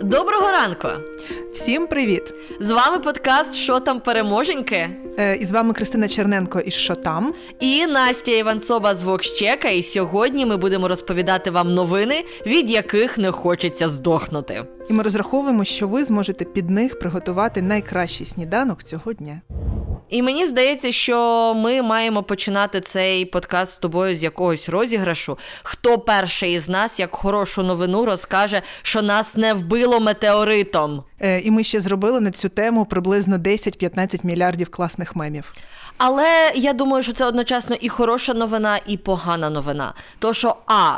Доброго ранку! Всім привіт! З вами подкаст «Що там, переможеньки?» І з вами Кристина Черненко із «Що там?». І Настя Іванцова з Вокщека. І сьогодні ми будемо розповідати вам новини, від яких не хочеться здохнути. І ми розраховуємо, що ви зможете під них приготувати найкращий сніданок цього дня. І мені здається, що ми маємо починати цей подкаст з тобою з якогось розіграшу. Хто перший із нас, як хорошу новину, розкаже, що нас не вбило метеоритом? І ми ще зробили на цю тему приблизно 10-15 мільярдів класних мемів. Але я думаю, що це одночасно і хороша новина, і погана новина. То, що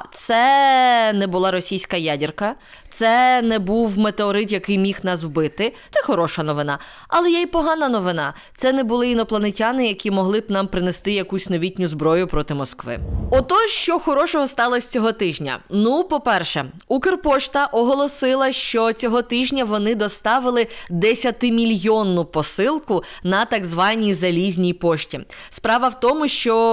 це не була російська ядерка, це не був метеорит, який міг нас вбити. Це хороша новина. Але є й погана новина. Це не були інопланетяни, які могли б нам принести якусь новітню зброю проти Москви. Отож, що хорошого сталося цього тижня? Ну, по-перше, Укрпошта оголосила, що цього тижня вони доставили 10-мільйонну посилку на так званій залізній пошті. Справа в тому,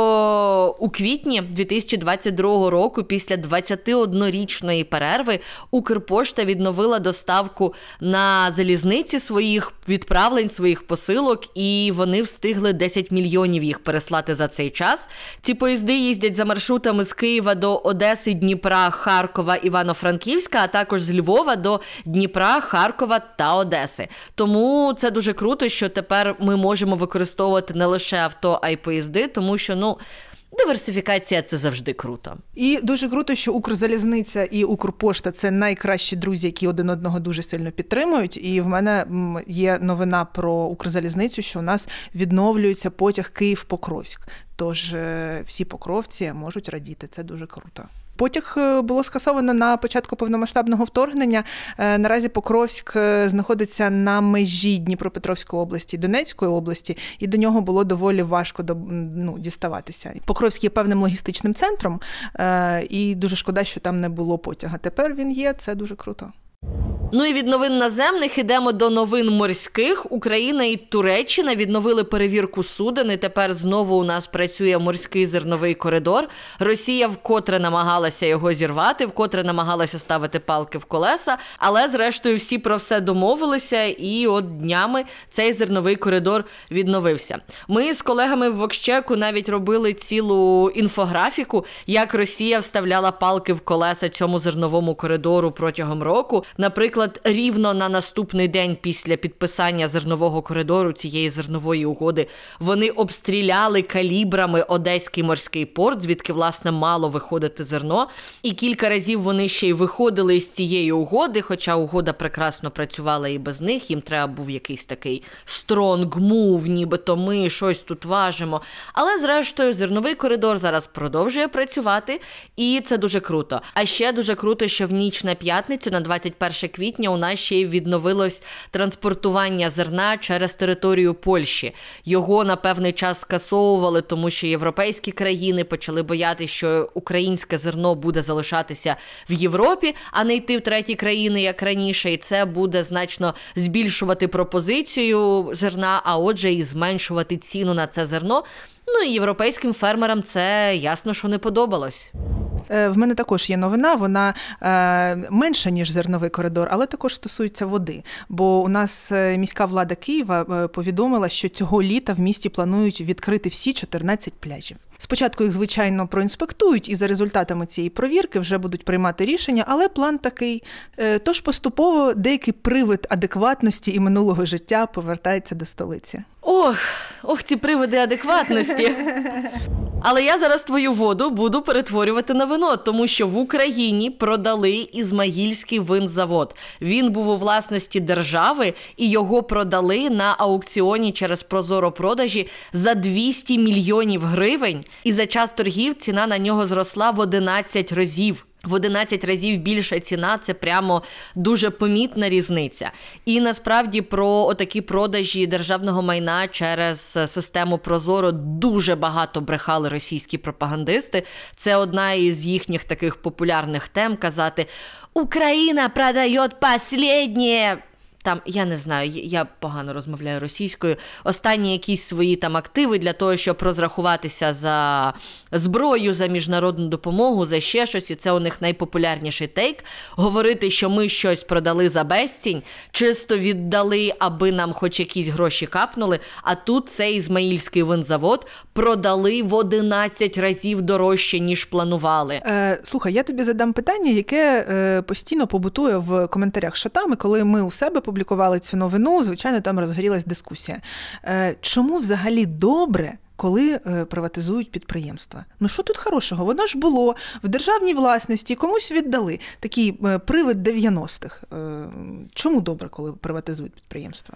що у квітні 2022 року, після 21-річної перерви, Укрпошта відновила доставку на залізниці своїх відправлень, своїх посилок, і вони встигли 10 мільйонів їх переслати за цей час. Ці поїзди їздять за маршрутами з Києва до Одеси, Дніпра, Харкова, Івано-Франківська, а також з Львова до Дніпра, Харкова та Одеси. Тому це дуже круто, що тепер ми можемо використовувати не лише авто, а й поїзди, тому що, диверсифікація – це завжди круто. І дуже круто, що Укрзалізниця і Укрпошта – це найкращі друзі, які один одного дуже сильно підтримують. І в мене є новина про Укрзалізницю, що у нас відновлюється потяг Київ-Покровськ. Тож всі покровці можуть радіти. Це дуже круто. Потяг було скасовано на початку повномасштабного вторгнення. Наразі Покровськ знаходиться на межі Дніпропетровської області, Донецької області, і до нього було доволі важко діставатися. Покровськ є певним логістичним центром, і дуже шкода, що там не було потяга. Тепер він є, це дуже круто. Ну і від новин наземних ідемо до новин морських. Україна і Туреччина відновили перевірку суден, і тепер знову у нас працює морський зерновий коридор. Росія вкотре намагалася його зірвати, вкотре намагалася ставити палки в колеса, але зрештою всі про все домовилися, і от днями цей зерновий коридор відновився. Ми з колегами в Вокщеку навіть робили цілу інфографіку, як Росія вставляла палки в колеса цьому зерновому коридору протягом року. Наприклад, рівно на наступний день після підписання зернового коридору, цієї зернової угоди, вони обстріляли калібрами Одеський морський порт, звідки, власне, мало виходити зерно. І кілька разів вони ще й виходили з цієї угоди, хоча угода прекрасно працювала і без них. Їм треба був якийсь такий strong move, нібито ми щось тут важимо. Але, зрештою, зерновий коридор зараз продовжує працювати, і це дуже круто. А ще дуже круто, що в ніч на п'ятницю, на 21 квітня, у нас ще й відновилось транспортування зерна через територію Польщі. Його на певний час скасовували, тому що європейські країни почали боятися, що українське зерно буде залишатися в Європі, а не йти в треті країни, як раніше. І це буде значно збільшувати пропозицію зерна, а отже і зменшувати ціну на це зерно. Ну і європейським фермерам це ясно, що не подобалось. В мене також є новина, вона менша, ніж зерновий коридор, але також стосується води. Бо у нас міська влада Києва повідомила, що цього літа в місті планують відкрити всі 14 пляжів. Спочатку їх, звичайно, проінспектують, і за результатами цієї провірки вже будуть приймати рішення, але план такий. Тож поступово деякий привид адекватності і минулого життя повертається до столиці. Ох, ці привиди адекватності. Але я зараз твою воду буду перетворювати на вино, тому що в Україні продали Ізмаїльський винзавод. Він був у власності держави, і його продали на аукціоні через ProZorro-продажі за 200 мільйонів гривень. І за час торгів ціна на нього зросла в 11 разів. В 11 разів більша ціна – це прямо дуже помітна різниця. І насправді про отакі продажі державного майна через систему ProZorro дуже багато брехали російські пропагандисти. Це одна із їхніх таких популярних тем – казати «Україна продає останнє». там, я не знаю, я погано розмовляю російською, останні якісь свої там активи для того, щоб розрахуватися за зброю, за міжнародну допомогу, за ще щось, і це у них найпопулярніший тейк. Говорити, що ми щось продали за безцінь, чисто віддали, аби нам хоч якісь гроші капнули, а тут цей ізмаїльський винзавод продали в 11 разів дорожче, ніж планували. Слухай, я тобі задам питання, яке постійно побутує в коментарях Шатами, коли ми у себе публікували цю новину, звичайно, там розгорілась дискусія. Чому взагалі добре, коли приватизують підприємства? Ну що тут хорошого? Воно ж було в державній власності, комусь віддали. Такий привид 90-х. Чому добре, коли приватизують підприємства?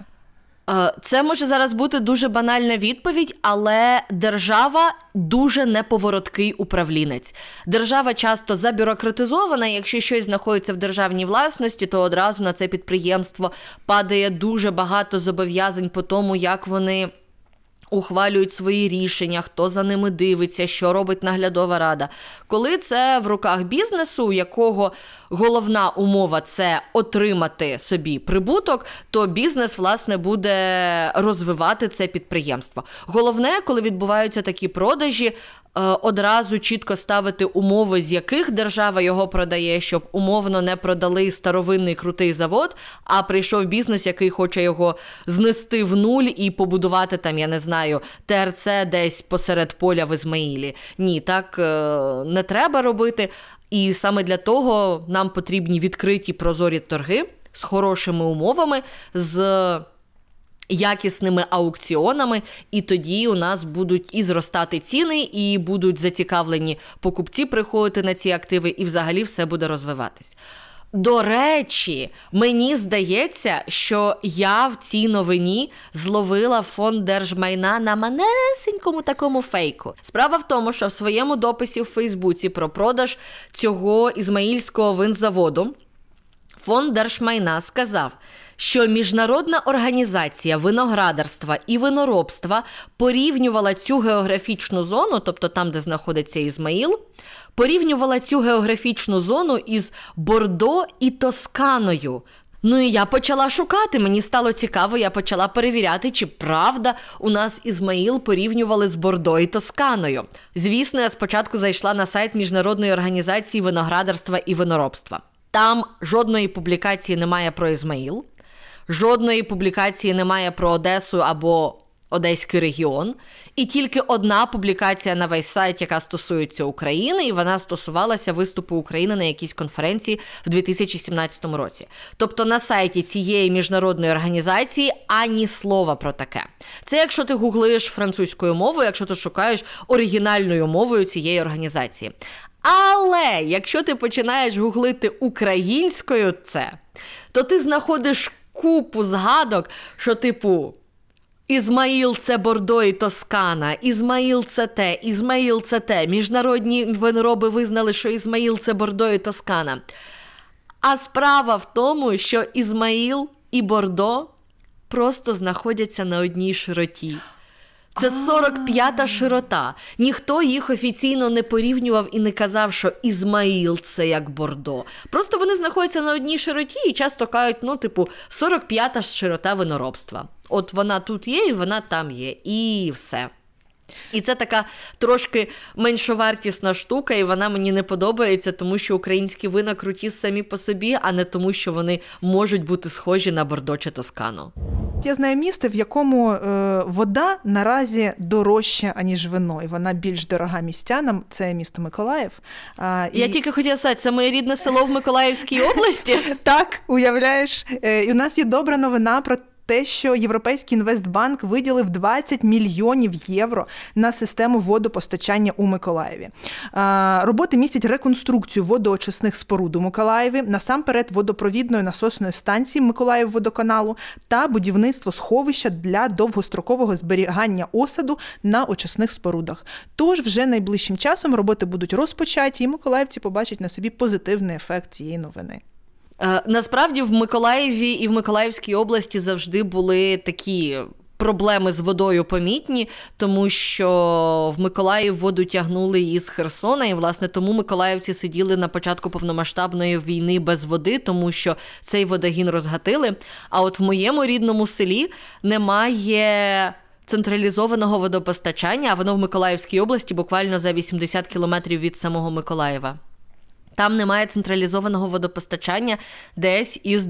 Це може зараз бути дуже банальна відповідь, але держава дуже неповороткий управлінець. Держава часто забюрократизована, якщо щось знаходиться в державній власності, то одразу на це підприємство падає дуже багато зобов'язань по тому, як вони ухвалюють свої рішення, хто за ними дивиться, що робить наглядова рада. Коли це в руках бізнесу, у якого головна умова – це отримати собі прибуток, то бізнес, власне, буде розвивати це підприємство. Головне, коли відбуваються такі продажі, одразу чітко ставити умови, з яких держава його продає, щоб умовно не продали старовинний крутий завод, а прийшов бізнес, який хоче його знести в нуль і побудувати там, я не знаю, ТРЦ десь посеред поля в Ізмаїлі. Ні, так не треба робити. І саме для того нам потрібні відкриті прозорі торги з хорошими умовами, з якісними аукціонами, і тоді у нас будуть і зростати ціни, і будуть зацікавлені покупці приходити на ці активи, і взагалі все буде розвиватись. До речі, мені здається, що я в цій новині зловила фонд держмайна на манесенькому такому фейку. Справа в тому, що в своєму дописі в Фейсбуці про продаж цього ізмаїльського винзаводу фонд держмайна сказав, що Міжнародна організація виноградарства і виноробства порівнювала цю географічну зону, тобто там, де знаходиться Ізмаїл, порівнювала цю географічну зону із Бордо і Тосканою. Ну і я почала шукати, мені стало цікаво, я почала перевіряти, чи правда у нас Ізмаїл порівнювали з Бордо і Тосканою. Звісно, я спочатку зайшла на сайт Міжнародної організації виноградарства і виноробства. Там жодної публікації немає про Ізмаїл, жодної публікації немає про Одесу або Одеський регіон, і тільки одна публікація на весь сайт, яка стосується України, і вона стосувалася виступу України на якійсь конференції в 2017 році. Тобто на сайті цієї міжнародної організації ані слова про таке. Це якщо ти гуглиш французькою мовою, якщо ти шукаєш оригінальною мовою цієї організації. Але якщо ти починаєш гуглити українською це, то ти знаходиш купу згадок, що типу Ізмаїл – це Бордо і Тоскана, Ізмаїл – це те, Ізмаїл – це те. Міжнародні винороби визнали, що Ізмаїл – це Бордо і Тоскана. А справа в тому, що Ізмаїл і Бордо просто знаходяться на одній широті. Це 45-та широта. Ніхто їх офіційно не порівнював і не казав, що Ізмаїл – це як Бордо. Просто вони знаходяться на одній широті і часто кажуть, 45-та широта виноробства. От вона тут є і вона там є. І все. І це така трошки меншовартісна штука, і вона мені не подобається, тому що українські вина круті самі по собі, а не тому, що вони можуть бути схожі на Бордо чи Тоскану. Я знаю місто, в якому вода наразі дорожча, аніж вино, і вона більш дорога містянам. Це місто Миколаїв. Я тільки хотіла сказати, це моє рідне село в Миколаївській області. Так, уявляєш. І у нас є добра новина про те, що Європейський інвестбанк виділив 20 мільйонів євро на систему водопостачання у Миколаєві. Роботи містять реконструкцію водоочисних споруд у Миколаєві, насамперед водопровідної насосної станції Миколаївводоканалу та будівництво сховища для довгострокового зберігання осаду на очисних спорудах. Тож вже найближчим часом роботи будуть розпочаті, і миколаївці побачать на собі позитивний ефект цієї новини. Насправді в Миколаєві і в Миколаївській області завжди були такі проблеми з водою помітні, тому що в Миколаїв воду тягнули із Херсона, і, власне, тому миколаївці сиділи на початку повномасштабної війни без води, тому що цей водогін розгатили. А от в моєму рідному селі немає централізованого водопостачання, а воно в Миколаївській області буквально за 80 кілометрів від самого Миколаєва. Там немає централізованого водопостачання десь із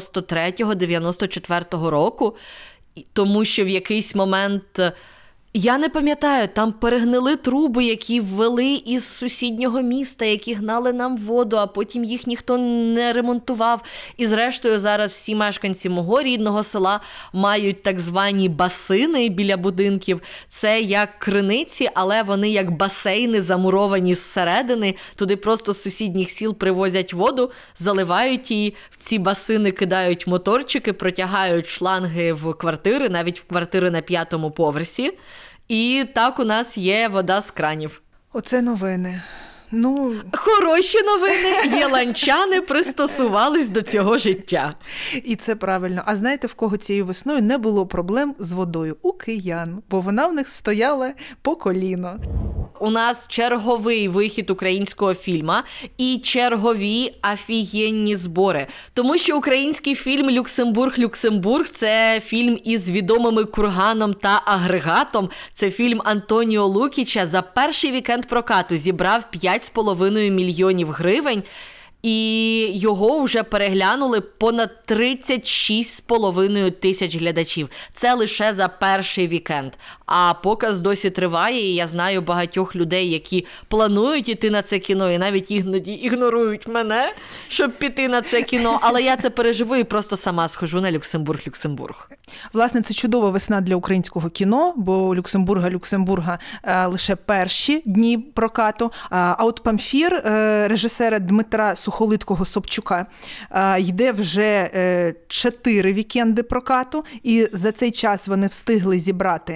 93-94 року, тому що в якийсь момент, я не пам'ятаю, там перегнили труби, які ввели із сусіднього міста, які гнали нам воду, а потім їх ніхто не ремонтував. І зрештою зараз всі мешканці мого рідного села мають так звані басини біля будинків. Це як криниці, але вони як басейни замуровані зсередини. Туди просто з сусідніх сіл привозять воду, заливають її, в ці басини кидають моторчики, протягають шланги в квартири, навіть в квартири на 5-му поверсі. І так у нас є вода з кранів. Оце новини. Хороші новини. Єланчани пристосувались до цього життя. І це правильно. А знаєте, в кого цією весною не було проблем з водою? У киян. Бо вона в них стояла по коліно. У нас черговий вихід українського фільма і чергові офігенні збори. Тому що український фільм «Люксембург» – це фільм із відомими курганом та агрегатом. Це фільм Антоніо Лукіча. За перший вікенд прокату зібрав 5,5 мільйонів гривень. І його вже переглянули понад 36,5 тисяч глядачів. Це лише за перший вікенд. А показ досі триває, і я знаю багатьох людей, які планують іти на це кіно, і навіть іноді ігнорують мене, щоб піти на це кіно. Але я це переживу і просто сама схожу на Люксембург. Власне, це чудова весна для українського кіно, бо у Люксембурга лише перші дні прокату. А от «Памфір» режисера Дмитра Сухолиткого-Собчука йде вже 4 вікенди прокату, і за цей час вони встигли зібрати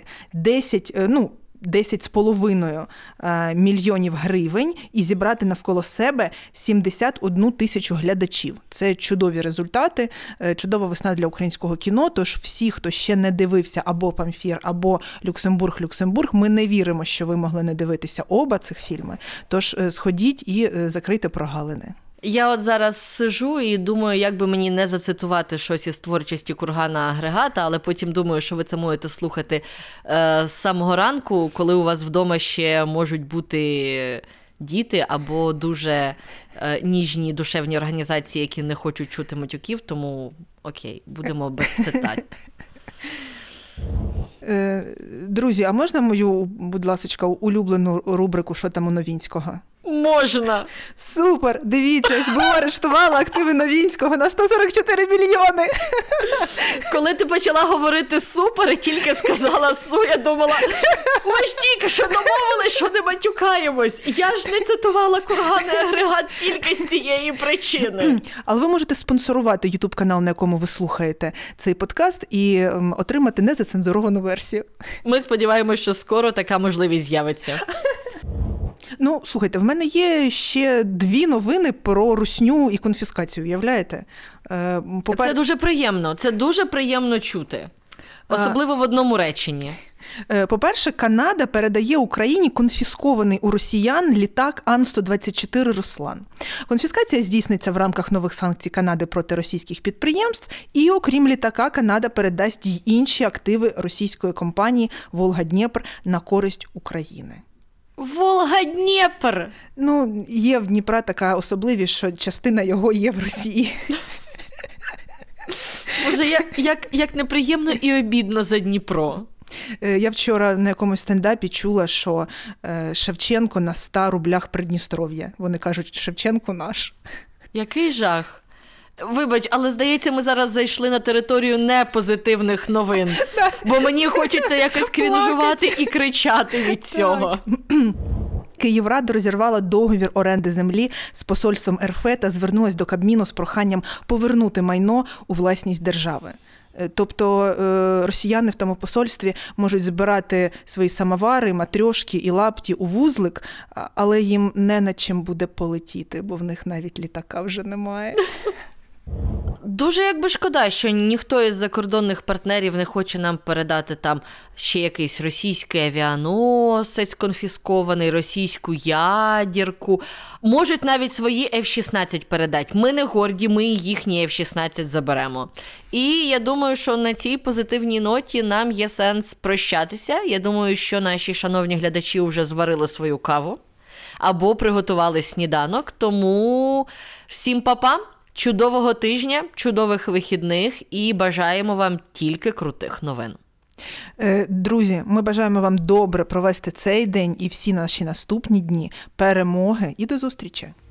10,5 мільйонів гривень і зібрати навколо себе 71 тисячу глядачів. Це чудові результати, чудова весна для українського кіно, тож всі, хто ще не дивився або «Памфір», або «Люксембург», ми не віримо, що ви могли не дивитися оба цих фільми, тож сходіть і закрийте прогалини. Я от зараз сижу і думаю, як би мені не зацитувати щось із творчості кургана агрегата, але потім думаю, що ви це можете слухати з самого ранку, коли у вас вдома ще можуть бути діти або дуже ніжні душевні організації, які не хочуть чути матюків, тому окей, будемо без цитат. Друзі, а можна мою, будь ласочка, улюблену рубрику «Що там у Новінського»? Можна! Супер! Дивіться, СБУ арештувала активи Новінського на 144 мільйони! Коли ти почала говорити «супер» і тільки сказала «су», я думала, ми ж тільки що домовились, що не матюкаємось. Я ж не цитувала курганний агрегат тільки з цієї причини. Але ви можете спонсорувати YouTube-канал, на якому ви слухаєте цей подкаст, і отримати незацензуровану версію. Ми сподіваємося, що скоро така можливість з'явиться. Слухайте, в мене є ще 2 новини про русню і конфіскацію, уявляєте? Це дуже приємно, це дуже приємно чути. Особливо в одному реченні. По-перше, Канада передає Україні конфіскований у росіян літак Ан-124 «Руслан». Конфіскація здійсниться в рамках нових санкцій Канади проти російських підприємств, і окрім літака, Канада передасть й інші активи російської компанії «Волга-Дніпр» на користь України. Волга-Дніпр! Є в Дніпра така особливість, що частина його є в Росії. Боже, як неприємно і обідно за Дніпро. Я вчора на якомусь стендапі чула, що Шевченко на 100 рублях Придністров'я. Вони кажуть, Шевченко наш. Який жах. Вибач, але, здається, ми зараз зайшли на територію непозитивних новин. Бо мені хочеться якось крінжувати і кричати від цього. Київрада розірвала договір оренди землі з посольством РФ та звернулась до Кабміну з проханням повернути майно у власність держави. Тобто росіяни в тому посольстві можуть збирати свої самовари, матрьошки і лапті у вузлик, але їм не над чим буде полетіти, бо в них навіть літака вже немає. Дуже якби шкода, що ніхто із закордонних партнерів не хоче нам передати там ще якийсь російський авіаносець конфіскований, російську ядерку. Можуть навіть свої F-16 передати. Ми не горді, ми їхні F-16 заберемо. І я думаю, що на цій позитивній ноті нам є сенс прощатися. Я думаю, що наші шановні глядачі вже зварили свою каву або приготували сніданок. Тому всім па-па! Чудового тижня, чудових вихідних і бажаємо вам тільки крутих новин. Друзі, ми бажаємо вам добре провести цей день і всі наші наступні дні, перемоги і до зустрічі!